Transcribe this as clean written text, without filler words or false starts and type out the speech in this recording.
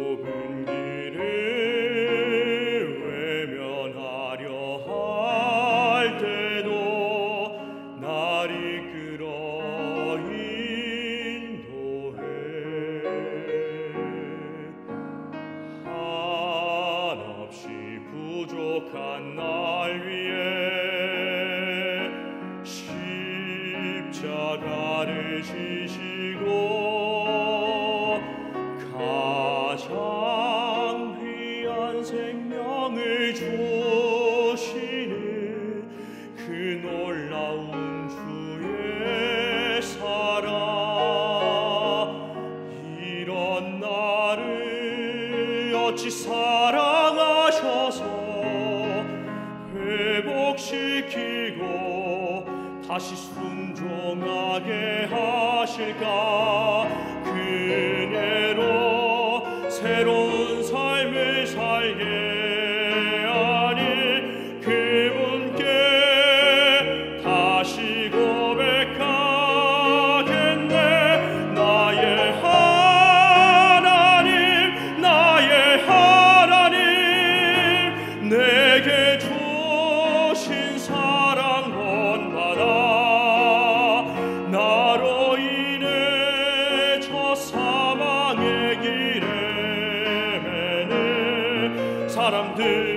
좁은 길을 외면하려 할 때도 날 이끌어 인도해. 한없이 부족한 날 위해 십자가를 지시고 가장 귀한 생명을 주시는 그 놀라운 주의 사랑, 이런 나를 어찌 사랑하셔서 회복시키고 다시 순종하게 하실까. 그네로 새로운 삶을 살게 하니 그분께 다시 고백하겠네. 나의 하나님, 나의 하나님, 내게 주신 사랑 본받아. 나로 인해 저 사망의 길에 매는 사람들